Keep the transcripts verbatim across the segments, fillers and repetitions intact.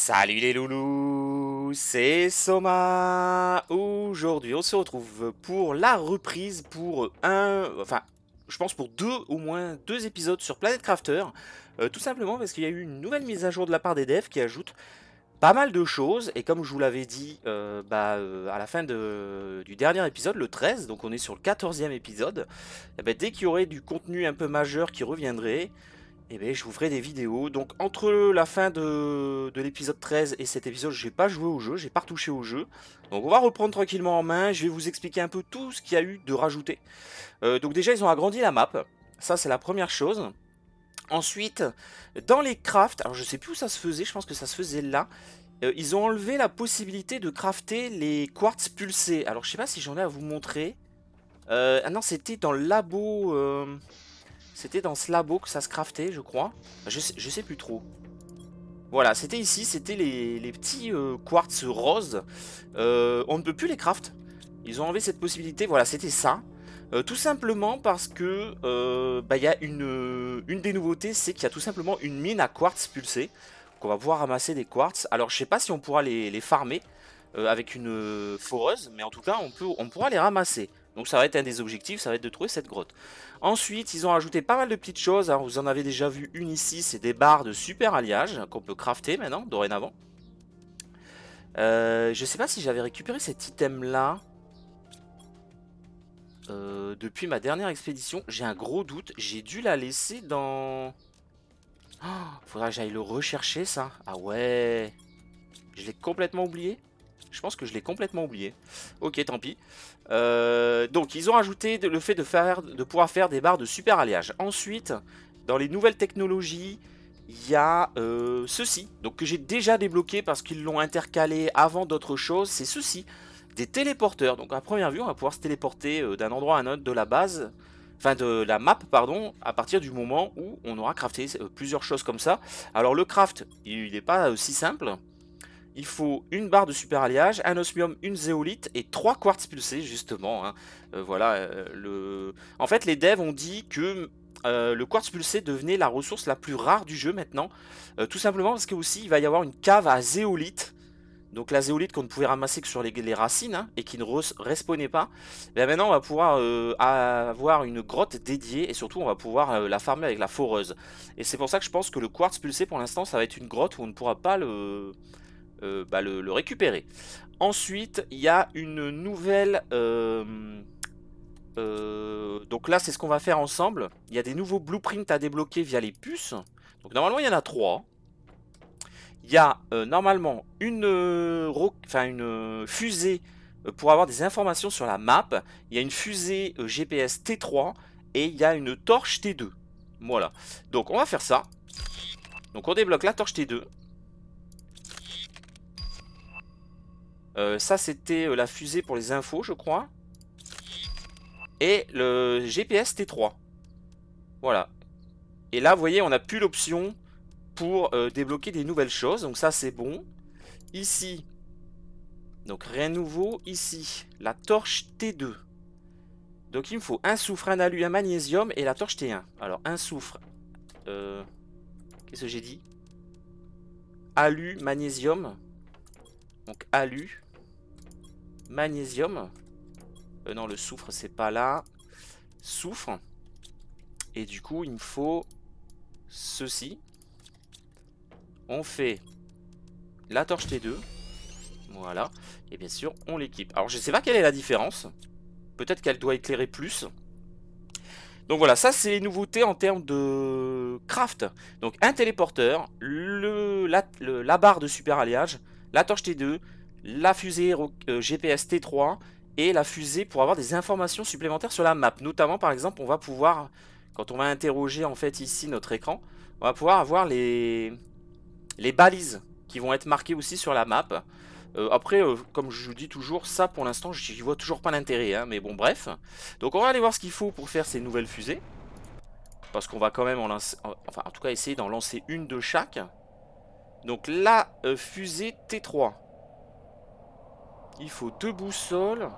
Salut les loulous, c'est Soma. Aujourd'hui, on se retrouve pour la reprise pour un, enfin, je pense pour deux au moins deux épisodes sur Planet Crafter. Euh, tout simplement parce qu'il y a eu une nouvelle mise à jour de la part des devs qui ajoute pas mal de choses. Et comme je vous l'avais dit, euh, bah, euh, à la fin de- du dernier épisode, le treize, donc on est sur le quatorzième épisode. Eh ben, dès qu'il y aurait du contenu un peu majeur qui reviendrait, eh bien, je vous ferai des vidéos. Donc entre la fin de, de l'épisode treize et cet épisode, j'ai pas joué au jeu, j'ai pas retouché au jeu. Donc on va reprendre tranquillement en main. Je vais vous expliquer un peu tout ce qu'il y a eu de rajouté. Euh, donc déjà, ils ont agrandi la map. Ça, c'est la première chose. Ensuite, dans les crafts, alors je sais plus où ça se faisait, je pense que ça se faisait là. Euh, ils ont enlevé la possibilité de crafter les quartz pulsés. Alors je sais pas si j'en ai à vous montrer. Euh, ah non, c'était dans le labo. euh, C'était dans ce labo que ça se craftait, je crois. Je sais, je sais plus trop. Voilà, c'était ici, c'était les, les petits euh, quartz roses. Euh, on ne peut plus les craft. Ils ont enlevé cette possibilité. Voilà, c'était ça. Euh, tout simplement parce que euh, bah, y a une, euh, une des nouveautés, c'est qu'il y a tout simplement une mine à quartz pulsé. Qu'on va pouvoir ramasser des quartz. Alors, je sais pas si on pourra les, les farmer euh, avec une euh, foreuse, mais en tout cas, on, peut, on pourra les ramasser. Donc, ça va être un des objectifs, ça va être de trouver cette grotte. Ensuite, ils ont ajouté pas mal de petites choses. Alors, vous en avez déjà vu une ici, c'est des barres de super alliage qu'on peut crafter maintenant, dorénavant. Euh, je sais pas si j'avais récupéré cet item-là euh, depuis ma dernière expédition. J'ai un gros doute. J'ai dû la laisser dans... Oh, faudra que j'aille le rechercher, ça. Ah ouais. Je l'ai complètement oublié. Je pense que je l'ai complètement oublié. Ok, tant pis. Euh, donc, ils ont ajouté le fait de, faire, de pouvoir faire des barres de super alliage. Ensuite, dans les nouvelles technologies, il y a euh, ceci. Donc, que j'ai déjà débloqué parce qu'ils l'ont intercalé avant d'autres choses. C'est ceci. Des téléporteurs. Donc, à première vue, on va pouvoir se téléporter euh, d'un endroit à un autre de la base. Enfin, de la map, pardon, à partir du moment où on aura crafté euh, plusieurs choses comme ça. Alors, le craft, il n'est pas aussi simple. Il faut une barre de super alliage, un osmium, une zéolite et trois quartz pulsés justement. Hein. Euh, voilà. Euh, le... En fait, les devs ont dit que euh, le quartz pulsé devenait la ressource la plus rare du jeu maintenant. Euh, tout simplement parce que aussi il va y avoir une cave à zéolite. Donc la zéolite qu'on ne pouvait ramasser que sur les, les racines hein, et qui ne respawnait pas. Et maintenant on va pouvoir euh, avoir une grotte dédiée et surtout on va pouvoir euh, la farmer avec la foreuse. Et c'est pour ça que je pense que le quartz pulsé pour l'instant ça va être une grotte où on ne pourra pas le euh, bah, le, le récupérer. Ensuite, il y a une nouvelle... Euh, euh, donc là, c'est ce qu'on va faire ensemble. Il y a des nouveaux blueprints à débloquer via les puces. Donc normalement, il y en a trois. Il y a euh, normalement une, euh, enfin, une euh, fusée euh, pour avoir des informations sur la map. Il y a une fusée euh, G P S T trois et il y a une torche T deux. Voilà. Donc on va faire ça. Donc on débloque la torche T deux. Euh, ça, c'était euh, la fusée pour les infos, je crois. Et le G P S T trois. Voilà. Et là, vous voyez, on n'a plus l'option pour euh, débloquer des nouvelles choses. Donc ça, c'est bon. Ici, donc rien de nouveau. Ici, la torche T deux. Donc il me faut un soufre, un alu, un magnésium et la torche T un. Alors, un soufre. Euh, Qu'est-ce que j'ai dit? Alu, magnésium. Donc alu, magnésium. Euh, non, le soufre, c'est pas là. Soufre. Et du coup, il me faut ceci. On fait la torche T deux. Voilà. Et bien sûr, on l'équipe. Alors, je ne sais pas quelle est la différence. Peut-être qu'elle doit éclairer plus. Donc voilà, ça c'est les nouveautés en termes de craft. Donc un téléporteur, le, la, le, la barre de super alliage, la torche T deux, la fusée euh, G P S T trois et la fusée pour avoir des informations supplémentaires sur la map. Notamment par exemple, on va pouvoir, quand on va interroger en fait ici notre écran, on va pouvoir avoir les, les balises qui vont être marquées aussi sur la map. Euh, après, euh, comme je vous dis toujours, ça pour l'instant, j'y vois toujours pas l'intérêt. Hein, mais bon, bref. Donc, on va aller voir ce qu'il faut pour faire ces nouvelles fusées. Parce qu'on va quand même en lancer. Enfin, en tout cas, essayer d'en lancer une de chaque. Donc, la euh, fusée T trois. Il faut deux boussoles.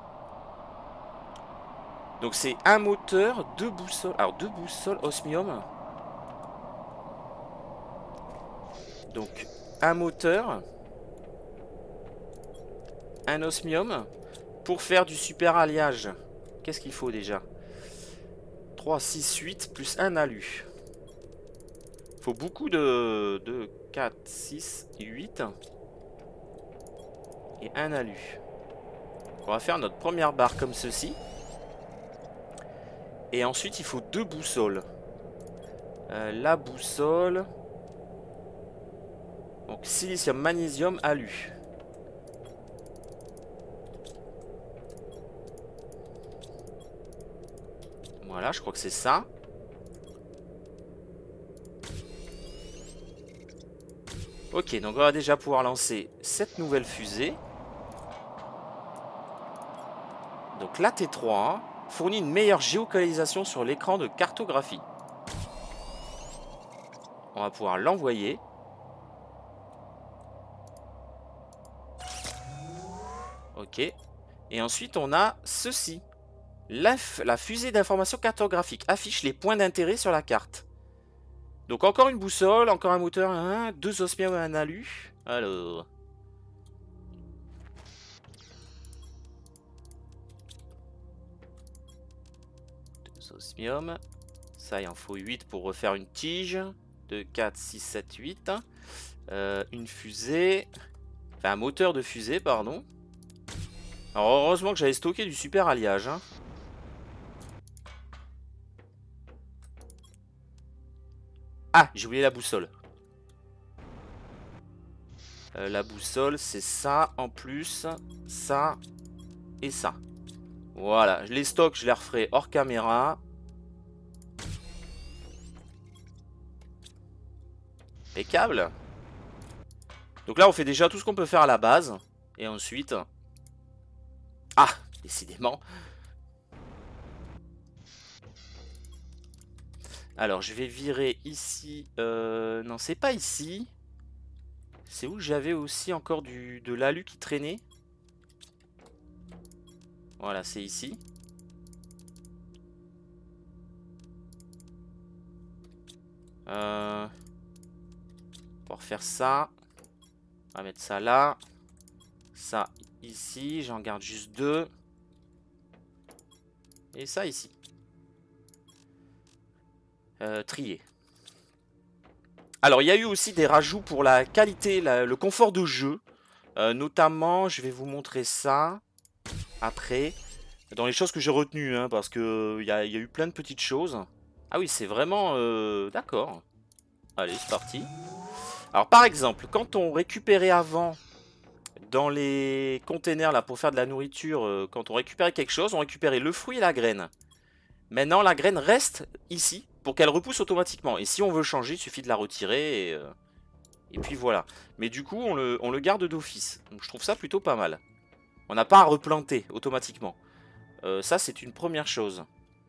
Donc, c'est un moteur, deux boussoles. Alors, deux boussoles osmium. Donc, un moteur. un osmium pour faire du super alliage. Qu'est-ce qu'il faut déjà? Trois, six, huit plus un alu. Il faut beaucoup de, de quatre, six, huit et un alu. On va faire notre première barre comme ceci. Et ensuite, il faut deux boussoles. Euh, la boussole. Donc, silicium, magnésium, alu. Voilà, je crois que c'est ça. Ok, donc on va déjà pouvoir lancer cette nouvelle fusée. Donc la T trois fournit une meilleure géolocalisation sur l'écran de cartographie. On va pouvoir l'envoyer. Ok. Et ensuite on a ceci. La, la fusée d'information cartographique affiche les points d'intérêt sur la carte. Donc encore une boussole, encore un moteur, un, deux osmiums et un alu. Alors... deux osmiums. Ça, il en faut huit pour refaire une tige. deux, quatre, six, sept, huit. Euh, une fusée. Enfin, un moteur de fusée, pardon. Alors heureusement que j'avais stocké du super alliage. Hein. Ah, j'ai oublié la boussole. Euh, la boussole, c'est ça en plus, ça et ça. Voilà, les stocks, je les referai hors caméra. Impeccable. Donc là, on fait déjà tout ce qu'on peut faire à la base. Et ensuite... Ah, décidément. Alors, je vais virer ici. Euh, non, c'est pas ici. C'est où j'avais aussi encore du, de l'alu qui traînait. Voilà, c'est ici. Euh, pour faire ça. On va mettre ça là. Ça ici. J'en garde juste deux. Et ça ici. Euh, trier. Alors, il y a eu aussi des rajouts pour la qualité, la, le confort de jeu. Euh, notamment, je vais vous montrer ça après. Dans les choses que j'ai retenues, hein, parce qu'il y, y a eu plein de petites choses. Ah oui, c'est vraiment... Euh, D'accord. Allez, c'est parti. Alors, par exemple, quand on récupérait avant, dans les containers là pour faire de la nourriture, euh, quand on récupérait quelque chose, on récupérait le fruit et la graine. Maintenant, la graine reste ici pour qu'elle repousse automatiquement. Et si on veut changer, il suffit de la retirer et, euh, et puis voilà. Mais du coup, on le, on le garde d'office. Donc je trouve ça plutôt pas mal. On n'a pas à replanter automatiquement. Euh, ça, c'est une première chose.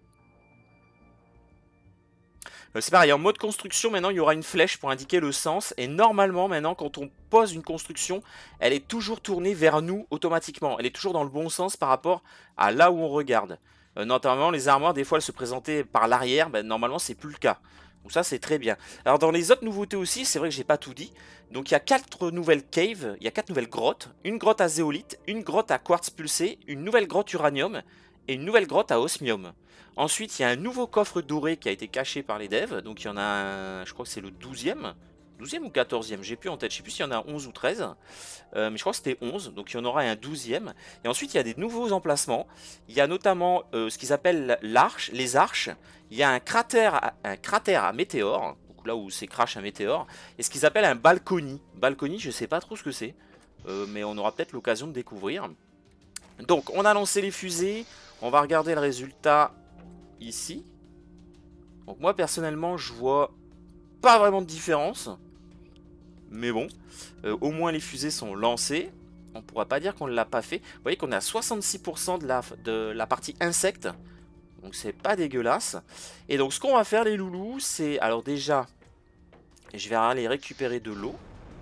Euh, c'est pareil, en mode construction, maintenant, il y aura une flèche pour indiquer le sens. Et normalement, maintenant, quand on pose une construction, elle est toujours tournée vers nous automatiquement. Elle est toujours dans le bon sens par rapport à là où on regarde. Euh, notamment, les armoires, des fois, elles se présentaient par l'arrière. Ben, normalement, c'est plus le cas. Donc ça, c'est très bien. Alors, dans les autres nouveautés aussi, c'est vrai que j'ai pas tout dit. Donc, il y a quatre nouvelles caves. Il y a quatre nouvelles grottes. Une grotte à zéolite, une grotte à quartz pulsé, une nouvelle grotte uranium et une nouvelle grotte à osmium. Ensuite, il y a un nouveau coffre doré qui a été caché par les devs. Donc, il y en a un, je crois que c'est le douzième. douzième ou quatorzième, j'ai plus en tête. Je sais plus s'il y en a onze ou treize. Euh, mais je crois que c'était onze. Donc, il y en aura un douzième. Et ensuite, il y a des nouveaux emplacements. Il y a notamment euh, ce qu'ils appellent l'arche, les arches. Il y a un cratère à, un cratère à météore. Donc, là où c'est crash un météore. Et ce qu'ils appellent un balconie. Balconie, je sais pas trop ce que c'est. Euh, mais on aura peut-être l'occasion de découvrir. Donc, on a lancé les fusées. On va regarder le résultat ici. Donc moi personnellement je vois pas vraiment de différence. Mais bon, euh, au moins les fusées sont lancées. On pourra pas dire qu'on ne l'a pas fait. Vous voyez qu'on est à soixante-six pour cent de la, de la partie insecte. Donc c'est pas dégueulasse. Et donc ce qu'on va faire les loulous, c'est... Alors déjà, je vais aller récupérer de l'eau.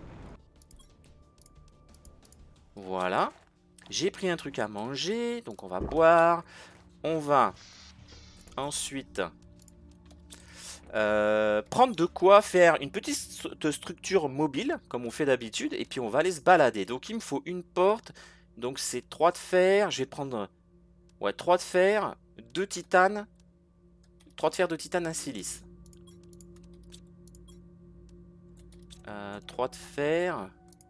Voilà. J'ai pris un truc à manger. Donc on va boire. On va... Ensuite, euh, prendre de quoi faire une petite structure mobile, comme on fait d'habitude, et puis on va aller se balader. Donc il me faut une porte, Donc c'est trois de fer. Je vais prendre... Ouais, trois de fer, deux titane. trois de fer, deux titane, un silice. Euh, trois de fer.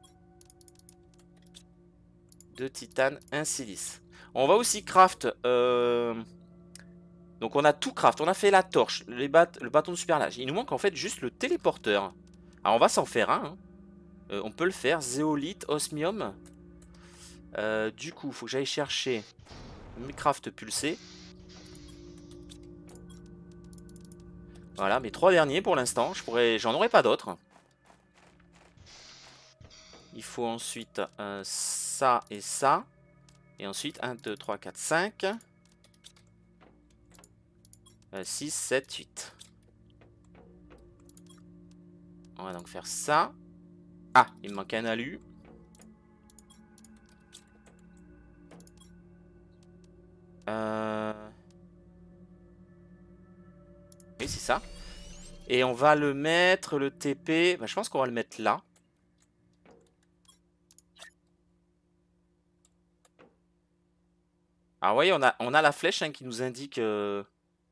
deux titane, un silice. On va aussi craft... Euh... Donc on a tout craft. On a fait la torche, les bat le bâton de super large. Il nous manque en fait juste le téléporteur. Alors on va s'en faire un. Hein. Euh, on peut le faire. Zéolite, osmium. Euh, du coup, il faut que j'aille chercher mes crafts pulsés. Voilà, mes trois derniers pour l'instant. Je pourrais, j'en aurai pas d'autres. Il faut ensuite euh, ça et ça. Et ensuite un, deux, trois, quatre, cinq. Euh, six, sept, huit. On va donc faire ça. Ah, il me manque un alu. Euh... Oui, c'est ça. Et on va le mettre, le T P... Bah, je pense qu'on va le mettre là. Alors, vous voyez, on a, on a la flèche hein, qui nous indique euh,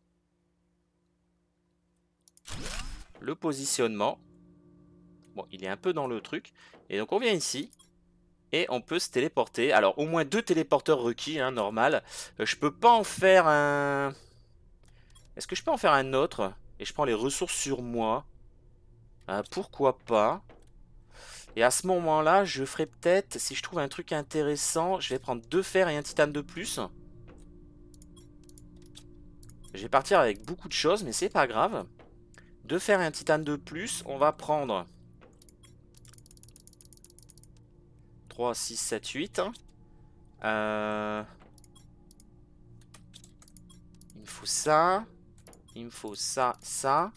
le positionnement. Bon, il est un peu dans le truc. Et donc, on vient ici. Et on peut se téléporter. Alors, au moins deux téléporteurs requis, hein, normal. Euh, je peux pas en faire un... Est-ce que je peux en faire un autre? Et je prends les ressources sur moi. Euh, pourquoi pas? Et à ce moment-là, je ferai peut-être, si je trouve un truc intéressant, je vais prendre deux fers et un titane de plus. Je vais partir avec beaucoup de choses, mais c'est pas grave. Deux fers et un titane de plus. On va prendre trois, six, sept, huit. Euh... Il me faut ça. Il me faut ça, ça.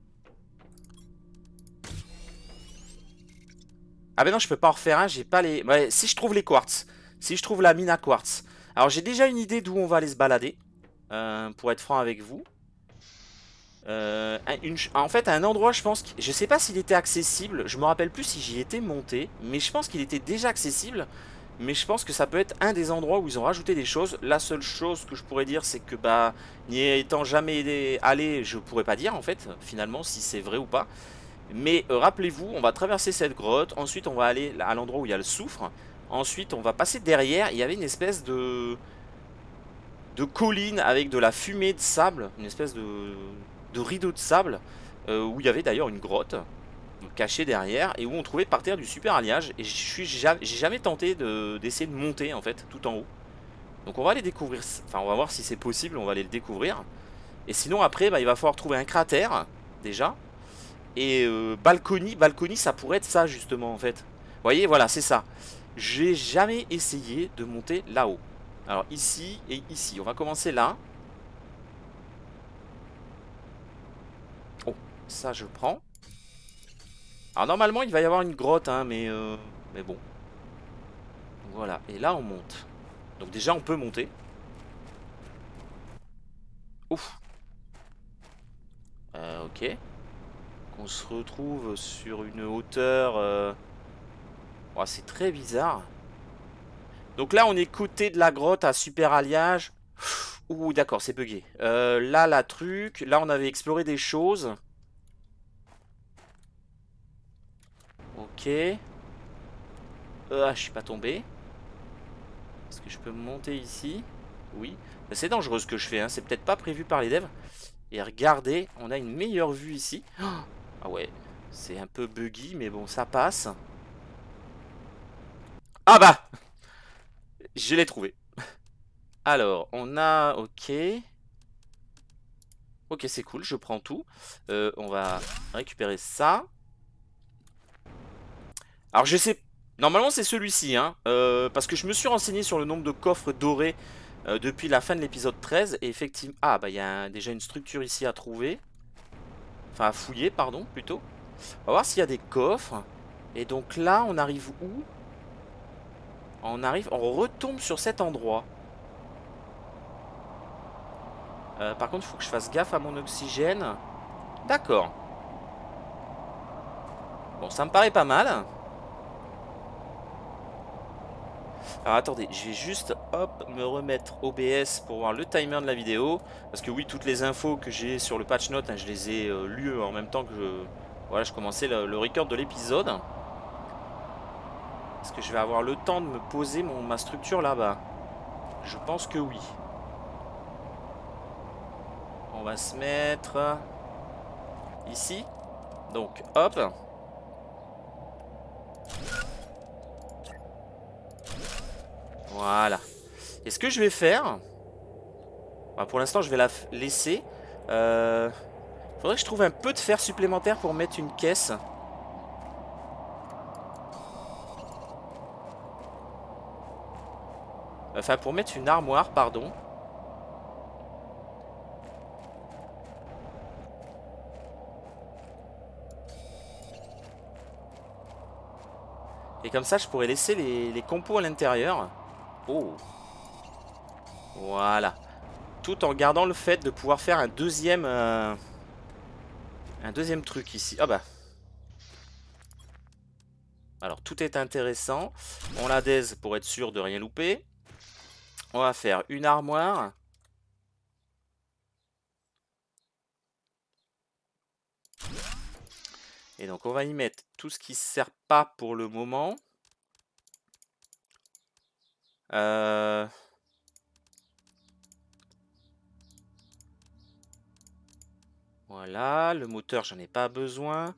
Ah ben non, je peux pas en refaire un, j'ai pas les... Ouais, si je trouve les quartz. Si je trouve la mine à quartz. Alors j'ai déjà une idée d'où on va aller se balader. Euh, pour être franc avec vous. Euh, une, en fait, à un endroit, je pense... Que, je sais pas s'il était accessible. Je me rappelle plus si j'y étais monté. Mais je pense qu'il était déjà accessible. Mais je pense que ça peut être un des endroits où ils ont rajouté des choses. La seule chose que je pourrais dire, c'est que bah, n'y étant jamais allé, je pourrais pas dire en fait, finalement, si c'est vrai ou pas. Mais euh, rappelez-vous, on va traverser cette grotte. Ensuite, on va aller à l'endroit où il y a le soufre. Ensuite, on va passer derrière. Il y avait une espèce de de colline avec de la fumée de sable, une espèce de, de rideau de sable, euh, où il y avait d'ailleurs une grotte cachée derrière et où on trouvait par terre du super alliage. Et je suis j'ai jamais tenté d'essayer de, de monter en fait tout en haut. Donc on va aller découvrir, enfin on va voir si c'est possible, on va aller le découvrir. Et sinon après bah, il va falloir trouver un cratère déjà. Et euh, balcony, balcony ça pourrait être ça justement en fait. Vous voyez voilà c'est ça. J'ai jamais essayé de monter là-haut. Alors ici et ici, on va commencer là. Oh, ça je prends. Alors normalement il va y avoir une grotte, hein, mais, euh, mais bon. Voilà, et là on monte. Donc déjà on peut monter. Ouf. Euh, ok. On se retrouve sur une hauteur... Euh... Oh, c'est très bizarre. Donc là on est côté de la grotte à super alliage. Ouh d'accord c'est bugué. Euh, là la truc, là on avait exploré des choses. Ok. Euh, je suis pas tombé. Est-ce que je peux monter ici? Oui. C'est dangereux ce que je fais, hein. C'est peut-être pas prévu par les devs. Et regardez, on a une meilleure vue ici. Ah ouais, c'est un peu buggy, mais bon, ça passe. Ah bah je l'ai trouvé. Alors, on a... Ok. Ok, c'est cool, je prends tout. Euh, on va récupérer ça. Alors, je sais... Normalement, c'est celui-ci, hein. Euh, parce que je me suis renseigné sur le nombre de coffres dorés euh, depuis la fin de l'épisode treize. Et effectivement... Ah, bah, il y a un... déjà une structure ici à trouver. Enfin, à fouiller, pardon, plutôt. On va voir s'il y a des coffres. Et donc là, on arrive où? On arrive... On retombe sur cet endroit. Euh, par contre, il faut que je fasse gaffe à mon oxygène. D'accord. Bon, ça me paraît pas mal. Alors attendez, je vais juste hop me remettre O B S pour voir le timer de la vidéo. Parce que oui, toutes les infos que j'ai sur le patch note, hein, je les ai euh, lues en même temps que je, voilà, je commençais le, le record de l'épisode. Est-ce que je vais avoir le temps de me poser mon, ma structure là-bas? Je pense que oui. On va se mettre ici. Donc hop. Voilà. Et ce que je vais faire, bah, pour l'instant je vais la laisser. Euh, faudrait que je trouve un peu de fer supplémentaire pour mettre une caisse. Enfin pour mettre une armoire, pardon. Et comme ça je pourrais laisser les, les compos à l'intérieur. Oh. Voilà. Tout en gardant le fait de pouvoir faire un deuxième... Euh, un deuxième truc ici. Ah bah. Alors tout est intéressant. On la daise pour être sûr de rien louper. On va faire une armoire. Et donc on va y mettre tout ce qui ne sert pas pour le moment. Euh... Voilà, le moteur j'en ai pas besoin.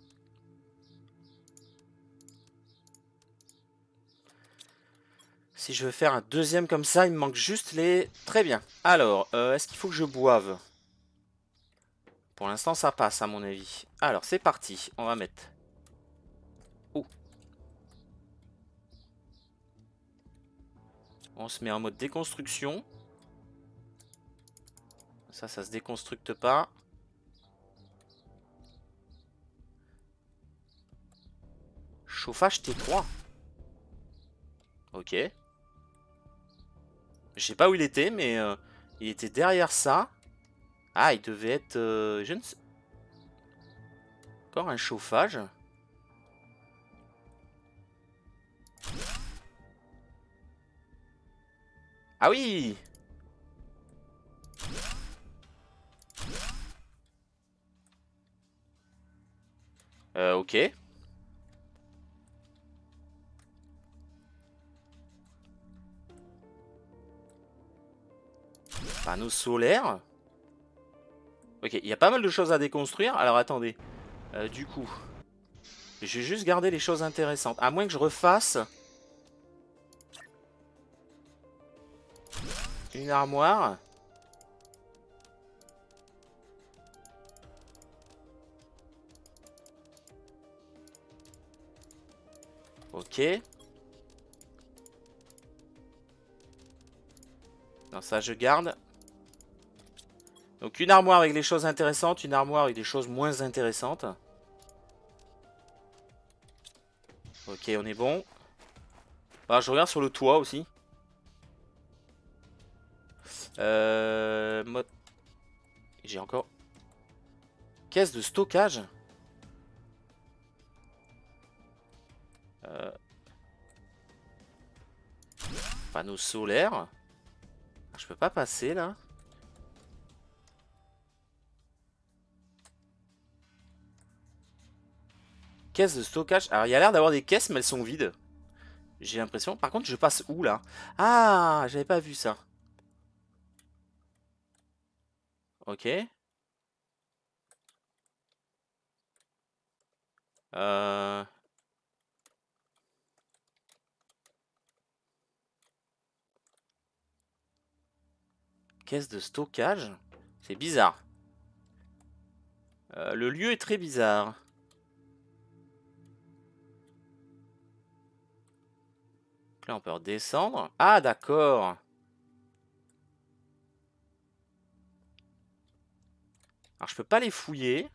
Si je veux faire un deuxième comme ça, il me manque juste les... Très bien. Alors, euh, est-ce qu'il faut que je boive? Pour l'instant ça passe à mon avis. Alors c'est parti, on va mettre... Oh. On se met en mode déconstruction. Ça, ça se déconstructe pas. Chauffage T trois. Ok. Je sais pas où il était, mais euh, il était derrière ça. Ah, il devait être... Euh, je ne sais... Encore un chauffage. Ah oui! Euh, ok. Panneaux solaires. Ok, il y a pas mal de choses à déconstruire. Alors attendez. Euh, du coup, je vais juste garder les choses intéressantes. À moins que je refasse une armoire. Ok. Non, ça je garde. Donc une armoire avec les choses intéressantes, une armoire avec des choses moins intéressantes. Ok, on est bon. Alors, je regarde sur le toit aussi. Euh, mode... J'ai encore... Caisse de stockage. Euh... Panneaux solaires. Je peux pas passer là. Caisse de stockage. Alors il y a l'air d'avoir des caisses mais elles sont vides. J'ai l'impression. Par contre je passe où là? Ah, j'avais pas vu ça. Ok. Euh... Caisse de stockage. C'est bizarre. Euh, le lieu est très bizarre. Là on peut redescendre. Ah d'accord. Alors je peux pas les fouiller.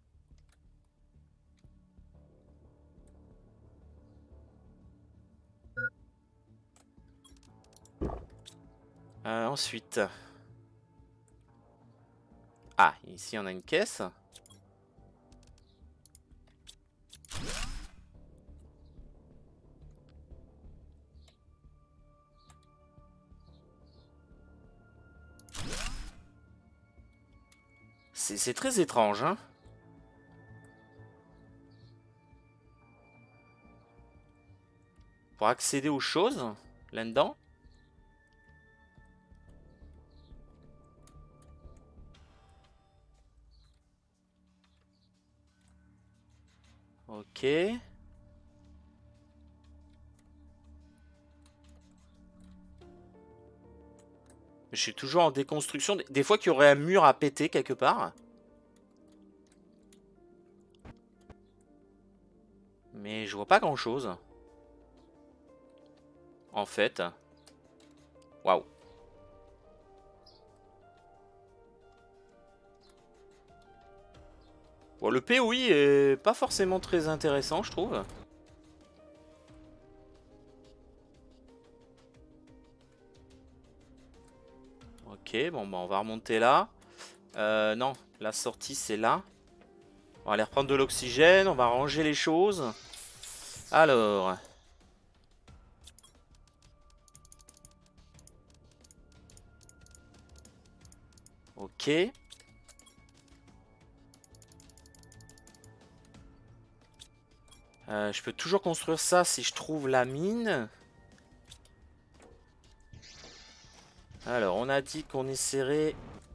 Euh, ensuite. Ah, ici on a une caisse. C'est très étrange, hein. Pour accéder aux choses, là-dedans. Ok. Je suis toujours en déconstruction. Des fois qu'il y aurait un mur à péter quelque part. Mais je vois pas grand-chose. En fait. Waouh. Bon, le P O I est pas forcément très intéressant, je trouve. Ok, bon, bah on va remonter là. Euh, non, la sortie c'est là. On va aller reprendre de l'oxygène, on va ranger les choses. Alors. Ok. Euh, je peux toujours construire ça si je trouve la mine. Alors, on a dit qu'on essaierait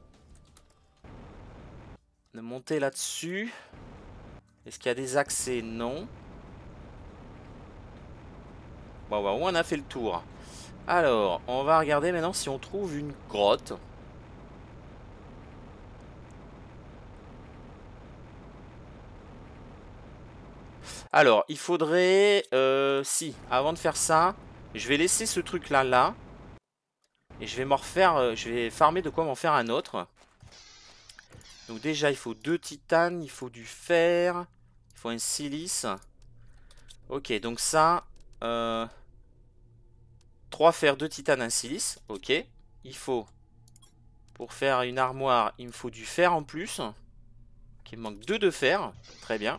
de monter là-dessus. Est-ce qu'il y a des accès? Non. Bon, bah, on a fait le tour. Alors, on va regarder maintenant si on trouve une grotte. Alors, il faudrait... Euh, si, avant de faire ça, je vais laisser ce truc-là, là. Et je vais m'en refaire... Euh, je vais farmer de quoi m'en faire un autre. Donc déjà, il faut deux titanes, il faut du fer, il faut un silice. Ok, donc ça... Euh, trois fers, deux titanes, un silice. Ok. Il faut... Pour faire une armoire, il me faut du fer en plus. Ok, il me manque deux de fer. Très bien.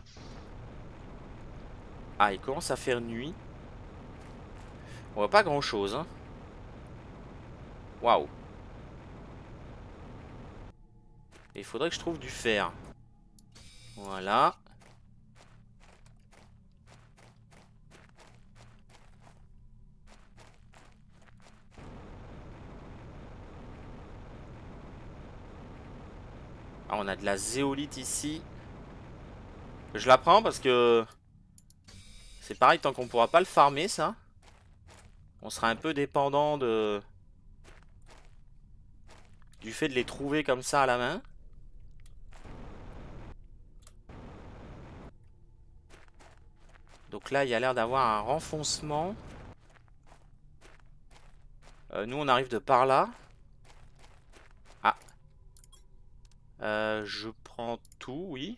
Ah, il commence à faire nuit. On voit pas grand chose. Hein. Waouh. Il faudrait que je trouve du fer. Voilà. Ah, on a de la zéolite ici. Je la prends parce que... C'est pareil, tant qu'on pourra pas le farmer, ça. On sera un peu dépendant de... Du fait de les trouver comme ça à la main. Donc là, il y a l'air d'avoir un renfoncement. Euh, nous, on arrive de par là. Ah. Euh, je prends tout, oui.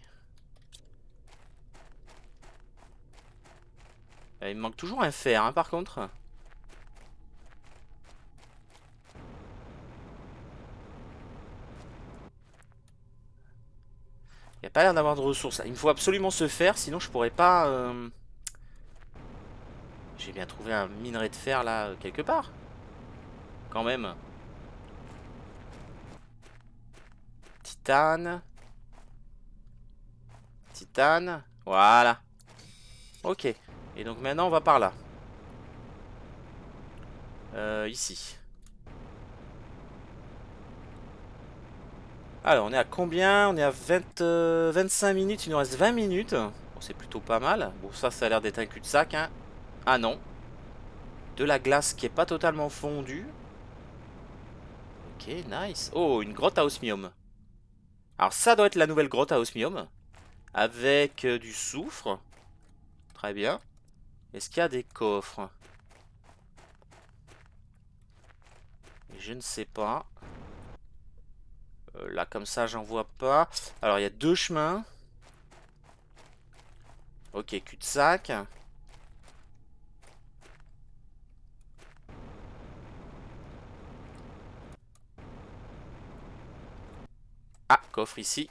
Euh, il me manque toujours un fer, hein, par contre. Il n'y a pas l'air d'avoir de ressources. Il me faut absolument ce fer, sinon je pourrais pas... Euh... J'ai bien trouvé un minerai de fer, là, quelque part. Quand même. Titane. Titane. Voilà. Ok. Et donc maintenant, on va par là. Euh, ici. Alors, on est à combien? On est à vingt, euh, vingt-cinq minutes. Il nous reste vingt minutes. Bon, c'est plutôt pas mal. Bon, ça, ça a l'air d'être un cul-de-sac. Hein. Ah non. De la glace qui est pas totalement fondue. Ok, nice. Oh, une grotte à osmium. Alors, ça doit être la nouvelle grotte à osmium. Avec euh, du soufre. Très bien. Est-ce qu'il y a des coffres? Je ne sais pas. Euh, là, comme ça, j'en vois pas. Alors, il y a deux chemins. Ok, cul-de-sac. Ah, coffre ici.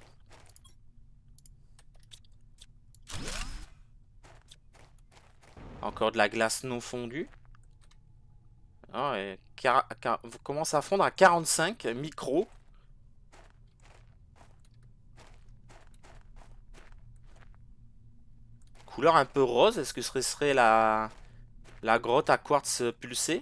Encore de la glace non fondue. Ah, et car, car, vous commencez à fondre à quarante-cinq micros. couleur un peu rose. Est-ce que ce serait la, la grotte à quartz pulsé?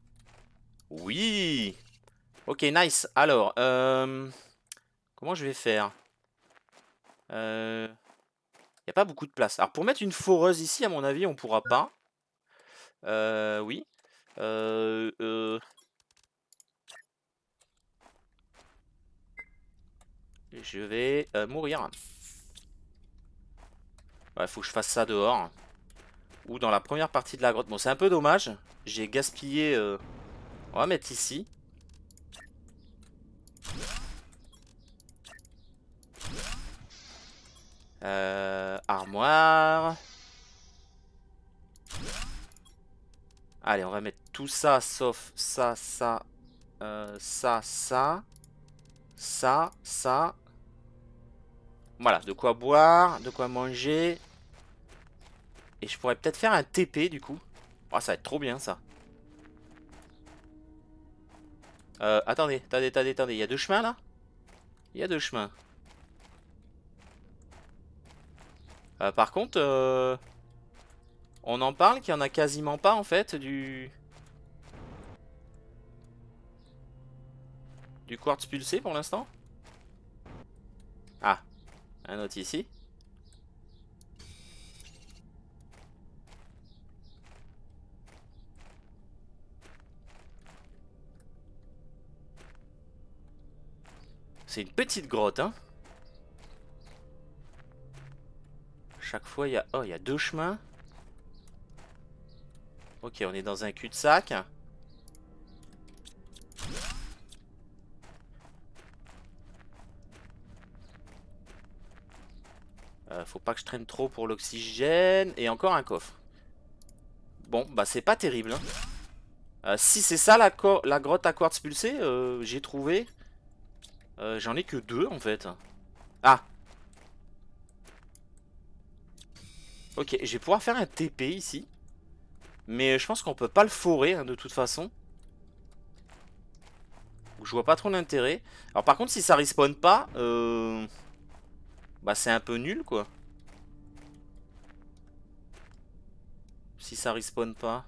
Oui. Ok, nice. Alors, euh, comment je vais faire? Euh, Il n'y a pas beaucoup de place. Alors, pour mettre une foreuse ici, à mon avis, on pourra pas. Euh, oui. Euh, euh, Je vais euh, mourir. Il faut que je fasse ça dehors. Ou dans la première partie de la grotte. Bon, c'est un peu dommage. J'ai gaspillé... euh, On va mettre ici. Euh, armoire. Allez, on va mettre tout ça, sauf ça, ça, euh, ça, ça, ça, ça. Voilà, de quoi boire, de quoi manger. Et je pourrais peut-être faire un T P, du coup. Oh, ça va être trop bien, ça. Euh, attendez, attendez, attendez, attendez. Il y a deux chemins, là? Il y a deux chemins. Euh, par contre, euh, on en parle qu'il n'y en a quasiment pas, en fait, du... Du quartz pulsé, pour l'instant. Ah, un autre ici. C'est une petite grotte, hein. Chaque fois, il y a... Oh, il y a deux chemins. Ok, on est dans un cul-de-sac. Euh, faut pas que je traîne trop pour l'oxygène. Et encore un coffre. Bon, bah c'est pas terrible, hein. Euh, si c'est ça la, la grotte à quartz pulsé, euh, j'ai trouvé. Euh, J'en ai que deux en fait. Ah. Ok, je vais pouvoir faire un T P ici. Mais je pense qu'on peut pas le forer, hein, de toute façon. Je vois pas trop l'intérêt. Alors par contre, si ça respawn pas, euh... bah c'est un peu nul quoi. Si ça respawn pas.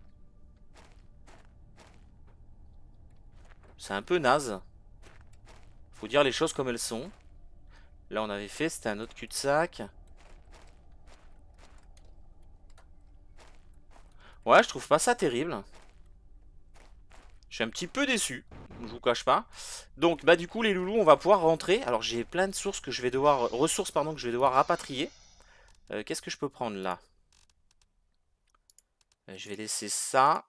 C'est un peu naze. Faut dire les choses comme elles sont. Là on avait fait, c'était un autre cul-de-sac. Ouais, je trouve pas ça terrible. Je suis un petit peu déçu, je vous cache pas. Donc bah du coup les loulous, on va pouvoir rentrer. Alors j'ai plein de sources que je vais devoir ressources pardon que je vais devoir rapatrier. Euh, Qu'est-ce que je peux prendre là? euh, Je vais laisser ça.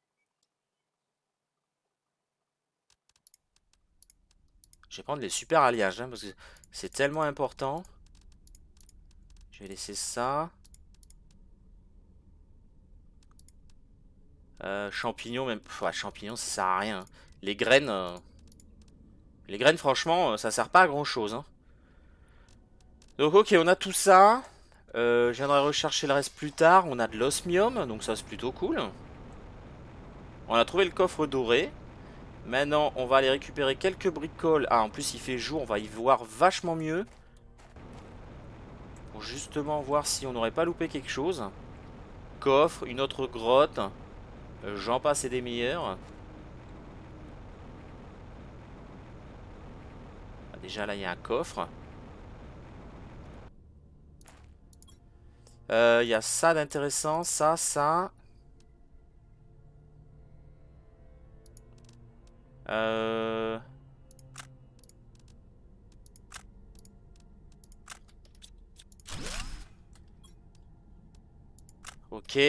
Je vais prendre les super alliages, hein, parce que c'est tellement important. Je vais laisser ça. Euh, champignons même. Pff, ouais, champignons ça sert à rien. Les graines. euh, Les graines franchement euh, ça sert pas à grand chose, hein. Donc ok, on a tout ça. Euh, je viendrai rechercher le reste plus tard. On a de l'osmium, donc ça c'est plutôt cool. On a trouvé le coffre doré. Maintenant, on va aller récupérer quelques bricoles. Ah, en plus il fait jour, on va y voir vachement mieux. Pour justement voir si on n'aurait pas loupé quelque chose. Coffre, une autre grotte. Euh, J'en passe et des meilleurs. Ah, déjà là il y a un coffre. Euh, Il y a ça d'intéressant, ça, ça. Euh... Ok.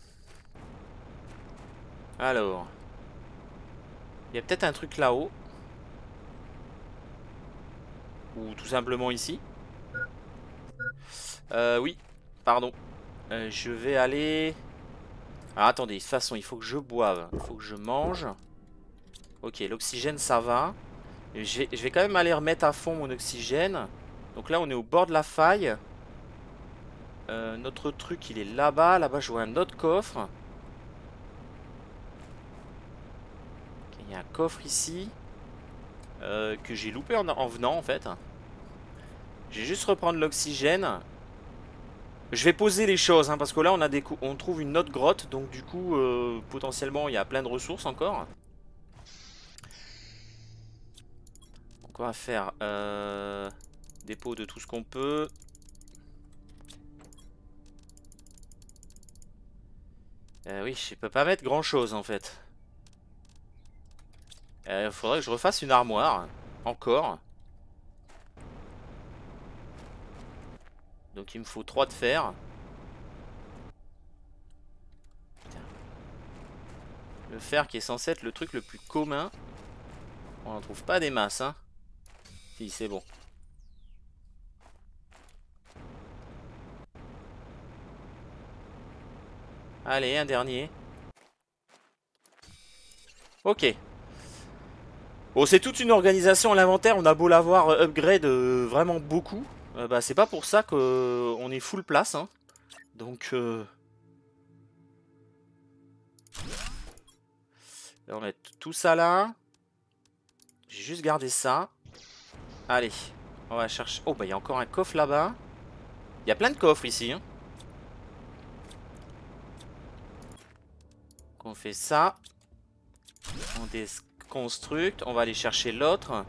Alors. Il y a peut-être un truc là-haut. Ou tout simplement ici. Euh, oui. Pardon. Euh, je vais aller... Alors attendez, de toute façon, il faut que je boive. Il faut que je mange. Ok, l'oxygène, ça va. Je vais, je vais quand même aller remettre à fond mon oxygène. Donc là, on est au bord de la faille. Euh, notre truc, il est là-bas. Là-bas, je vois un autre coffre. Okay, il y a un coffre ici. Euh, que j'ai loupé en, en venant, en fait. Je vais juste reprendre l'oxygène. Je vais poser les choses, hein, parce que là on, a des on trouve une autre grotte, donc du coup, euh, potentiellement, il y a plein de ressources encore. Donc on va faire euh, dépôt de tout ce qu'on peut. Euh, oui, je peux pas mettre grand chose en fait. Il euh, faudrait que je refasse une armoire. Encore. Donc il me faut trois de fer. Putain. Le fer qui est censé être le truc le plus commun. On n'en trouve pas des masses, hein. Si, c'est bon. Allez, un dernier. Ok. Bon, c'est toute une organisation. L'inventaire, on a beau l'avoir euh, upgrade euh, vraiment beaucoup. Euh, bah, c'est pas pour ça qu'on est full place, hein. Donc, euh... on va mettre tout ça là. J'ai juste gardé ça. Allez, on va chercher. Oh, bah, il y a encore un coffre là-bas. Il y a plein de coffres ici, hein. Donc, on fait ça. On déconstructe. On va aller chercher l'autre.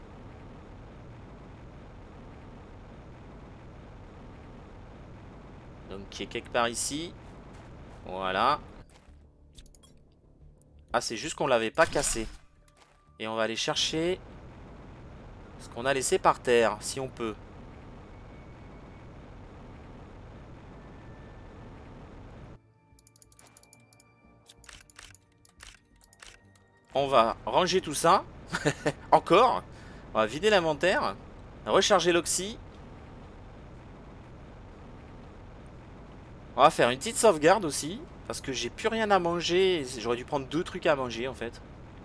Donc, qui est quelque part ici. Voilà. Ah, c'est juste qu'on l'avait pas cassé. Et on va aller chercher ce qu'on a laissé par terre, si on peut. On va ranger tout ça. Encore. On va vider l'inventaire. Recharger l'oxy. On va faire une petite sauvegarde aussi. Parce que j'ai plus rien à manger. J'aurais dû prendre deux trucs à manger en fait.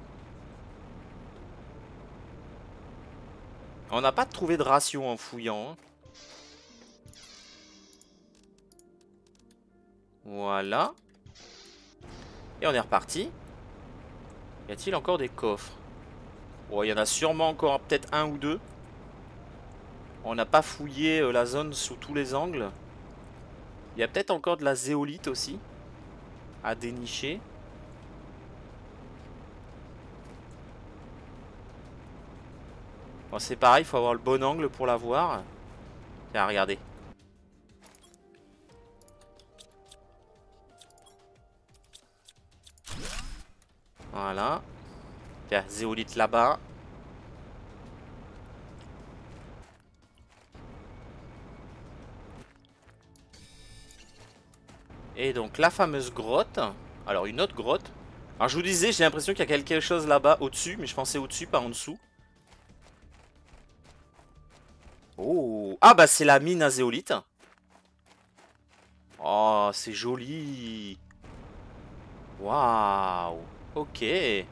On n'a pas trouvé de ration en fouillant, hein. Voilà. Et on est reparti. Y a-t-il encore des coffres? Bon, il y en a sûrement encore peut-être un ou deux. On n'a pas fouillé euh, la zone sous tous les angles. Il y a peut-être encore de la zéolite aussi à dénicher. Bon, c'est pareil, il faut avoir le bon angle pour la voir. Tiens, regardez. Voilà. Tiens, zéolite là-bas. Et donc la fameuse grotte. Alors une autre grotte. Alors je vous disais, j'ai l'impression qu'il y a quelque chose là-bas au-dessus. Mais je pensais au-dessus, pas en dessous. Oh. Ah bah c'est la mine à zéolite. Oh, c'est joli. Waouh. Ok. Et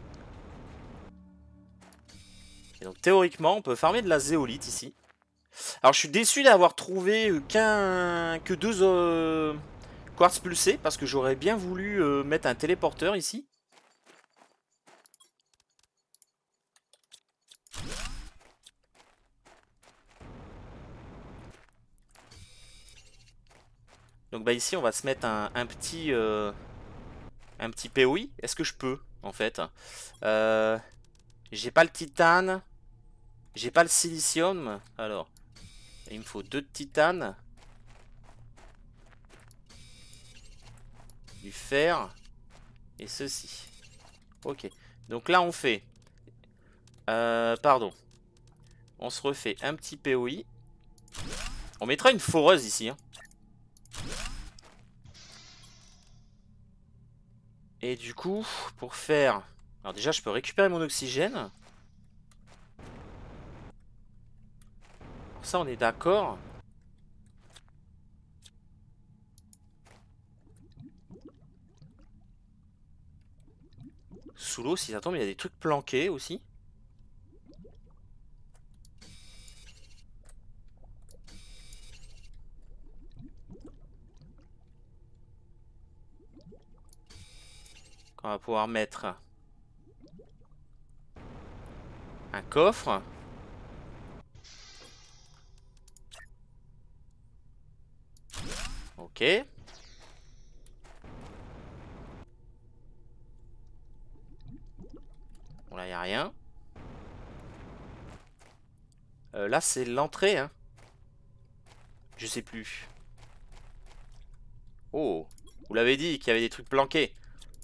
donc théoriquement, on peut farmer de la zéolite ici. Alors je suis déçu d'avoir trouvé qu'un que deux euh, quartz pulsés parce que j'aurais bien voulu euh, mettre un téléporteur ici. Donc bah ici on va se mettre un, un petit euh, un petit P O I. Est-ce que je peux en fait? euh, J'ai pas le titane. J'ai pas le silicium. Alors il me faut deux de titane. Du fer. Et ceci. Ok. Donc là on fait... Euh, pardon. On se refait un petit P O I. On mettra une foreuse ici, hein. Et du coup, pour faire... Alors déjà, je peux récupérer mon oxygène. Alors ça, on est d'accord. Sous l'eau, si ça tombe, il y a des trucs planqués aussi. On va pouvoir mettre un coffre. Ok. Bon, là, il n'y a rien. Euh, là, c'est l'entrée, hein. Je sais plus. Oh, vous l'avez dit qu'il y avait des trucs planqués.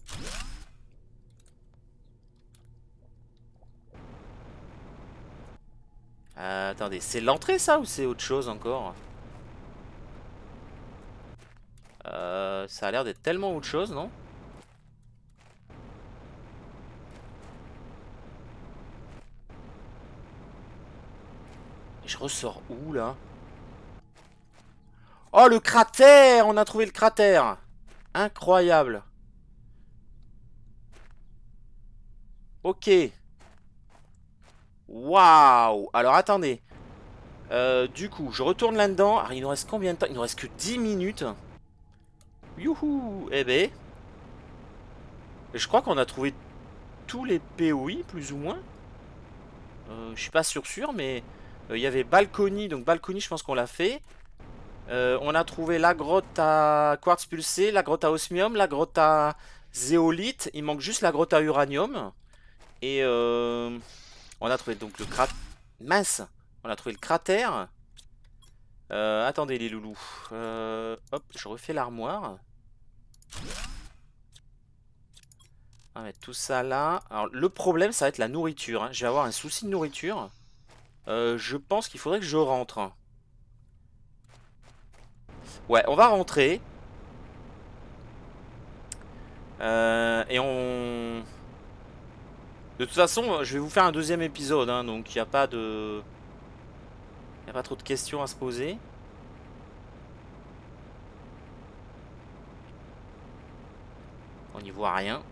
Euh, attendez, c'est l'entrée ça ou c'est autre chose encore? euh, Ça a l'air d'être tellement autre chose, non? Je ressors où là? Oh, le cratère! On a trouvé le cratère! Incroyable! Ok. Waouh! Alors attendez. Euh, du coup, je retourne là-dedans. Alors, il nous reste combien de temps? Il nous reste que dix minutes. Youhou! Eh ben. Je crois qu'on a trouvé tous les P O I, plus ou moins. Euh, je suis pas sûr sûr, mais euh, il y avait Balcony. Donc Balcony, je pense qu'on l'a fait. Euh, on a trouvé la grotte à quartz pulsé, la grotte à osmium, la grotte à zéolite. Il manque juste la grotte à uranium. Et euh, on a trouvé donc le cratère. Mince! On a trouvé le cratère. Euh, attendez les loulous. Euh, hop, je refais l'armoire. On va mettre tout ça là. Alors le problème, ça va être la nourriture, hein. Je vais avoir un souci de nourriture. Euh, je pense qu'il faudrait que je rentre. Ouais, on va rentrer. Euh, et on... De toute façon, je vais vous faire un deuxième épisode, hein, donc il n'y a pas de... Il n'y a pas trop de questions à se poser. On n'y voit rien.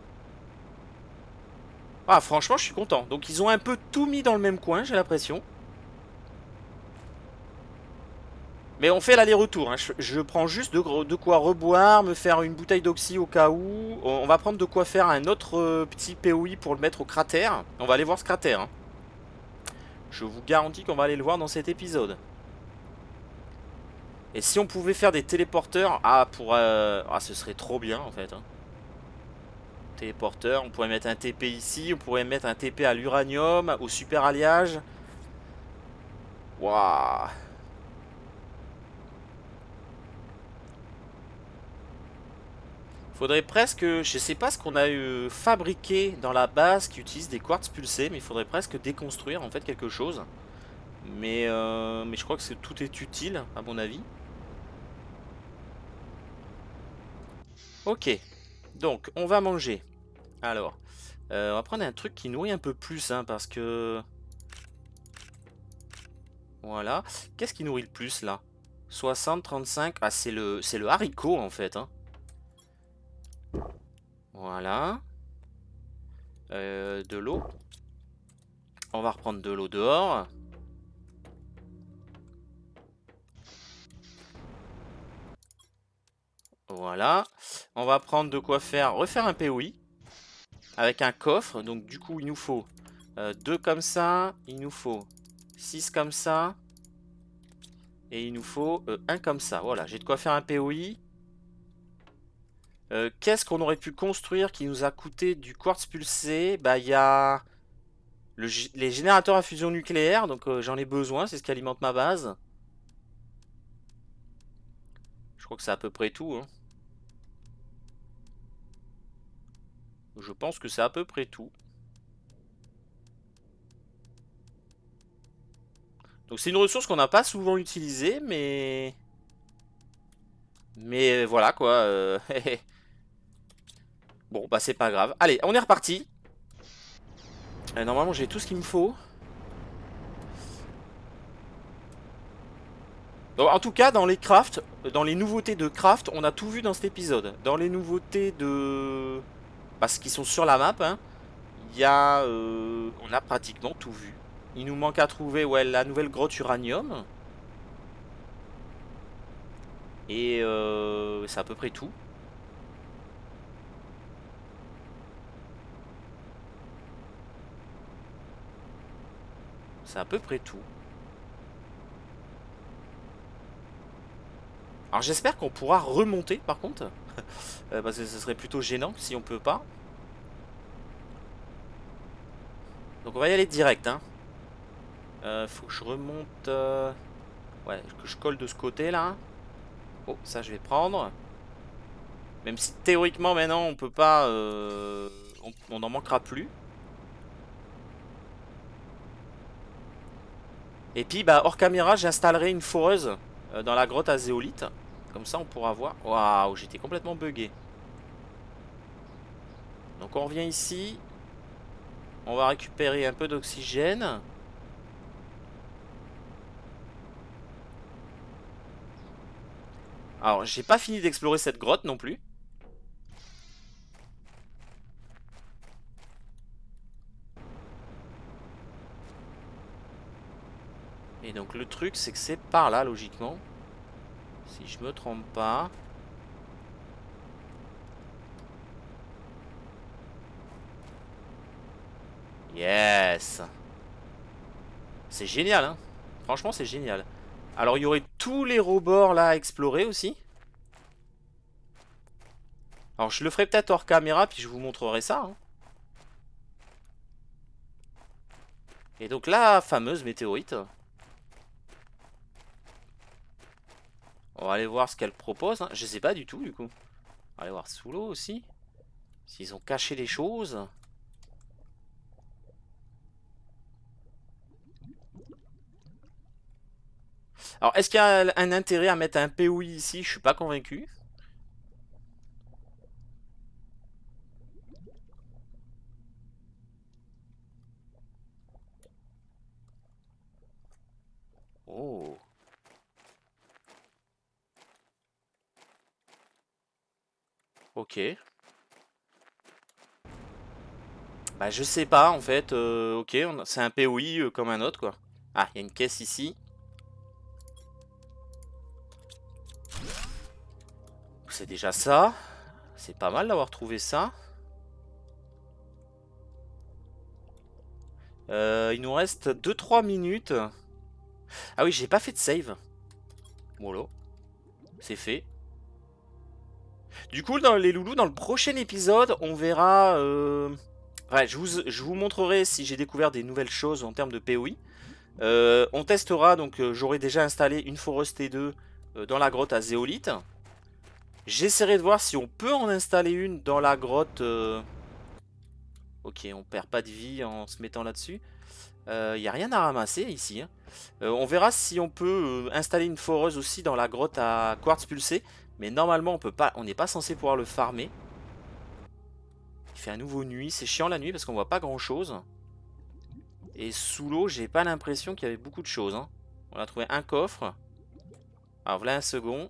Ah, franchement, je suis content. Donc ils ont un peu tout mis dans le même coin, j'ai l'impression. Mais on fait l'aller-retour, hein. je, je prends juste de, de quoi reboire, me faire une bouteille d'oxy au cas où. On va prendre de quoi faire un autre euh, petit P O I pour le mettre au cratère. On va aller voir ce cratère, hein. Je vous garantis qu'on va aller le voir dans cet épisode. Et si on pouvait faire des téléporteurs, ah, pour, euh, ah ce serait trop bien en fait, hein. Téléporteur, on pourrait mettre un T P ici, on pourrait mettre un T P à l'uranium, au super alliage. Waouh! Faudrait presque, je sais pas ce qu'on a eu fabriqué dans la base qui utilise des quartz pulsés, mais il faudrait presque déconstruire en fait quelque chose. Mais, euh, mais je crois que tout est utile à mon avis. Ok, donc on va manger. Alors, euh, on va prendre un truc qui nourrit un peu plus, hein, parce que... Voilà. Qu'est-ce qui nourrit le plus là? soixante, trente-cinq. Ah, c'est le, c'est le haricot en fait, hein. Voilà. Euh, de l'eau. On va reprendre de l'eau dehors. Voilà. On va prendre de quoi faire, refaire un P O I. Avec un coffre. Donc du coup, il nous faut euh, deux comme ça. Il nous faut six comme ça. Et il nous faut euh, un comme ça. Voilà, j'ai de quoi faire un P O I. Euh, Qu'est-ce qu'on aurait pu construire qui nous a coûté du quartz pulsé? Bah, il y a le, les générateurs à fusion nucléaire. Donc euh, j'en ai besoin, c'est ce qui alimente ma base. Je crois que c'est à peu près tout, hein. Je pense que c'est à peu près tout. Donc c'est une ressource qu'on n'a pas souvent utilisée, mais... Mais voilà quoi. euh, Bon, bah c'est pas grave. Allez, on est reparti. Euh, normalement, j'ai tout ce qu'il me faut. Donc, en tout cas, dans les crafts, dans les nouveautés de craft, on a tout vu dans cet épisode. Dans les nouveautés de... Parce qu'ils sont sur la map, hein, il y a... euh, on a pratiquement tout vu. Il nous manque à trouver, ouais, la nouvelle grotte uranium. Et euh, c'est à peu près tout. C'est à peu près tout. Alors j'espère qu'on pourra remonter par contre. euh, parce que ce serait plutôt gênant si on peut pas. Donc on va y aller direct. Hein. Euh, faut que je remonte... Euh... Ouais, que je colle de ce côté là. Oh, ça je vais prendre. Même si théoriquement maintenant on peut pas... Euh... On n'en manquera plus. Et puis bah hors caméra j'installerai une foreuse euh, dans la grotte à zéolite. Comme ça on pourra voir. Waouh, j'étais complètement bugué. Donc on revient ici. On va récupérer un peu d'oxygène. Alors j'ai pas fini d'explorer cette grotte non plus. Et donc le truc c'est que c'est par là logiquement. Si je me trompe pas. Yes. C'est génial hein. Franchement c'est génial. Alors il y aurait tous les rebords là à explorer aussi. Alors je le ferai peut-être hors caméra puis je vous montrerai ça hein. Et donc la fameuse météorite. On va aller voir ce qu'elle propose hein. Je sais pas du tout du coup. On va aller voir sous l'eau aussi. S'ils ont caché des choses. Alors, est-ce qu'il y a un intérêt à mettre un P O I ici? Je suis pas convaincu. Oh. Ok. Bah, je sais pas, en fait. Euh, ok, c'est un P O I euh, comme un autre, quoi. Ah, il y a une caisse ici. C'est déjà ça. C'est pas mal d'avoir trouvé ça. Euh, il nous reste deux trois minutes. Ah oui, j'ai pas fait de save. Voilà. C'est fait. Du coup, dans les loulous, dans le prochain épisode, on verra... Euh... Ouais, je, vous, je vous montrerai si j'ai découvert des nouvelles choses en termes de P O I. Euh, on testera, donc euh, j'aurai déjà installé une Forest T deux euh, dans la grotte à zéolite. J'essaierai de voir si on peut en installer une dans la grotte... Euh... Ok, on perd pas de vie en se mettant là-dessus. Il euh, n'y a rien à ramasser ici. Hein. Euh, on verra si on peut euh, installer une foreuse aussi dans la grotte à quartz pulsé. Mais normalement, on peut pas, on n'est pas censé pouvoir le farmer. Il fait à nouveau nuit. C'est chiant la nuit parce qu'on voit pas grand-chose. Et sous l'eau, j'ai pas l'impression qu'il y avait beaucoup de choses. Hein. On a trouvé un coffre. Alors voilà un second.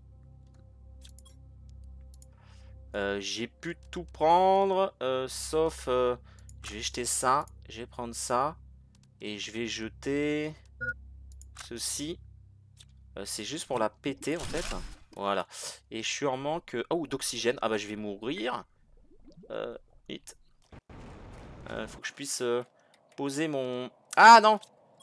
Euh, j'ai pu tout prendre. Euh, sauf... Euh, je vais jeter ça. Je vais prendre ça. Et je vais jeter... Ceci. Euh, C'est juste pour la péter en fait. Voilà. Et je suis en manque... Oh, d'oxygène. Ah bah je vais mourir. Euh, vite. Euh, faut que je puisse euh, poser mon... Ah non!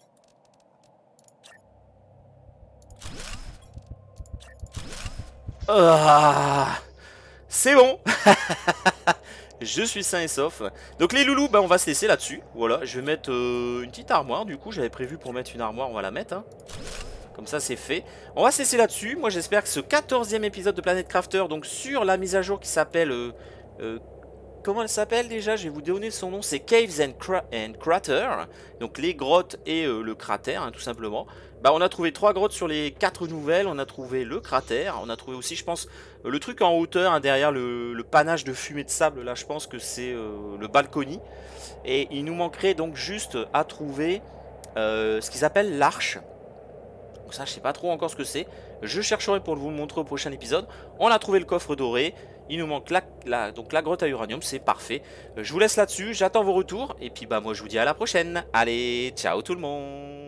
Ah, c'est bon. Je suis sain et sauf. Donc les loulous, bah, on va se laisser là-dessus. Voilà, je vais mettre euh, une petite armoire. Du coup, j'avais prévu pour mettre une armoire, on va la mettre. Hein. Comme ça, c'est fait. On va se laisser là-dessus. Moi, j'espère que ce quatorzième épisode de Planet Crafter, donc sur la mise à jour qui s'appelle... Euh, euh, comment elle s'appelle déjà? Je vais vous donner son nom. C'est Caves and, Cra and Crater. Donc les grottes et euh, le cratère, hein, tout simplement. Bah, on a trouvé trois grottes sur les quatre nouvelles. On a trouvé le cratère. On a trouvé aussi, je pense, le truc en hauteur, hein, derrière le, le panache de fumée de sable. Là, je pense que c'est euh, le balcony. Et il nous manquerait donc juste à trouver euh, ce qu'ils appellent l'arche. Donc ça, je sais pas trop encore ce que c'est. Je chercherai pour vous le montrer au prochain épisode. On a trouvé le coffre doré. Il nous manque la, la, donc la grotte à uranium. C'est parfait. Je vous laisse là-dessus. J'attends vos retours. Et puis, bah, moi, je vous dis à la prochaine. Allez, ciao tout le monde.